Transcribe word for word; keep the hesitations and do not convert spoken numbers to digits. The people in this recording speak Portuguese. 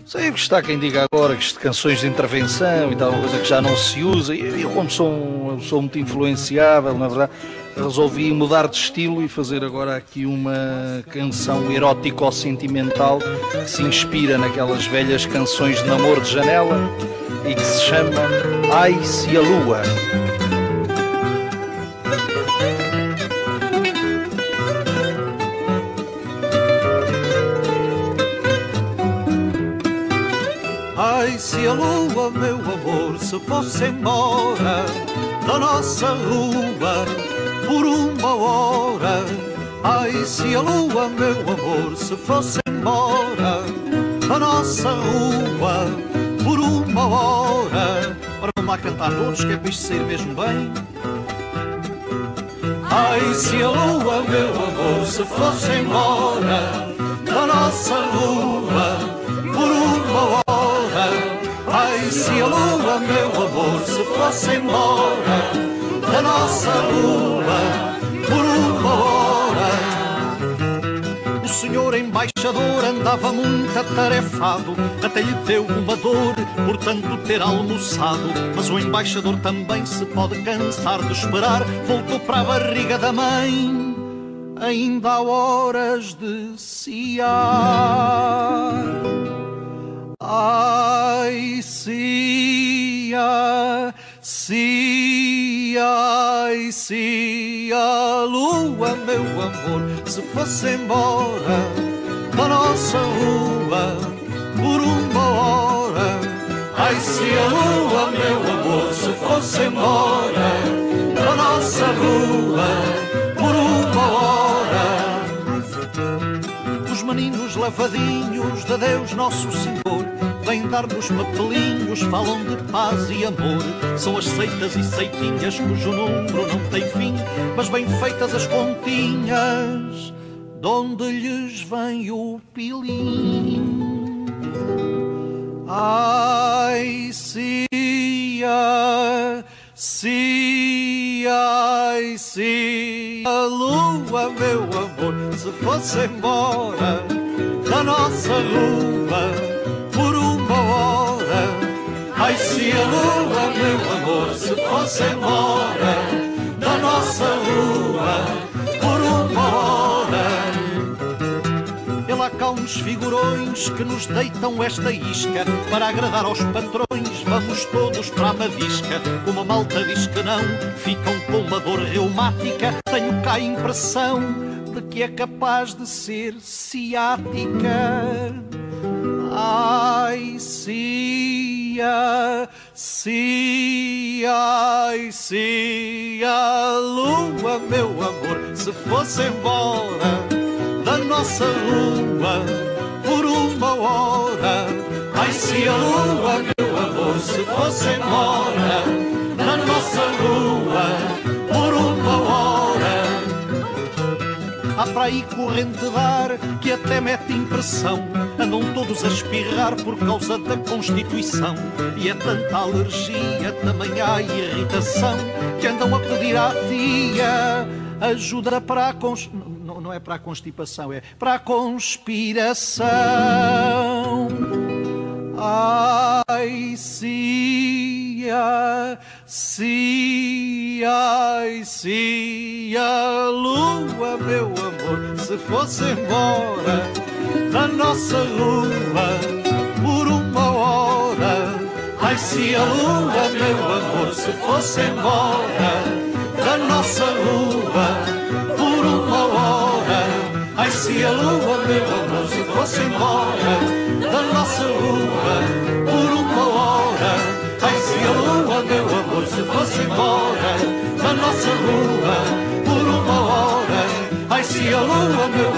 Sei que está quem diga agora que isto de canções de intervenção e tal, uma coisa que já não se usa. E eu, como sou, um, sou muito influenciável, na verdade, resolvi mudar de estilo e fazer agora aqui uma canção erótico-sentimental que se inspira naquelas velhas canções de namoro de janela e que se chama Ai-se a Lua. Ai, se a lua, meu amor, se fosse embora da nossa rua por uma hora. Ai, se a lua, meu amor, se fosse embora da nossa rua por uma hora. Ora, vamos lá cantar todos, que é para isto sair mesmo bem. Ai, se a lua, meu amor, se fosse embora da nossa rua por uma hora. Ai, se a lua, meu amor, se fosse embora da nossa rua por uma hora. O senhor embaixador andava muito atarefado, até lhe deu uma dor por tanto ter almoçado. Mas o embaixador também se pode cansar de esperar. Voltou para a barriga da mãe, ainda há horas de ciar. Ai, cia, cia, ai, cia, a lua, meu amor, se fosse embora da nossa rua por uma hora. Ai, se a lua, meu amor, se fosse embora da nossa rua por uma hora. Os meninos lavadinhos de Deus Nosso Senhor vêm dar-nos papelinhos, falam de paz e amor. São as seitas e seitinhas cujo número não tem fim, mas bem feitas as continhas, donde lhes vem o pilim. Ai, cia, cia, ai, cia, a lua, meu amor, se fosse embora da nossa rua por uma hora. Ai, se a lua, meu amor, se fosse embora da nossa rua por uma hora. E lá cá uns figurões que nos deitam esta isca, para agradar aos patrões vamos todos para a mavisca. Como a malta diz que não, ficam com uma dor reumática. Tenho cá a impressão de que é capaz de ser ciática. Ai, cia, cia, ai, cia, a lua, meu amor, se fosse embora da nossa rua por uma hora. Ai, se a lua, meu amor, se fosse embora da nossa rua por uma hora. Há para aí corrente de ar que até mete impressão. Andam todos a espirrar por causa da Constituição. E é tanta alergia, também há irritação, que andam a pedir à tia ajuda para a cons... não, não é para a constipação, é para a conspiração. Ai, cia, cia, ai, cia, a lua, meu amor, se fosse embora da nossa rua por uma hora. Ai, se a lua, meu amor, se fosse embora da nossa rua por uma hora. Ai, se a lua, meu amor, se fosse embora da nossa rua por uma hora. Ai, se a lua, meu amor, se fosse embora da nossa rua por uma hora. Ai, se a lua, meu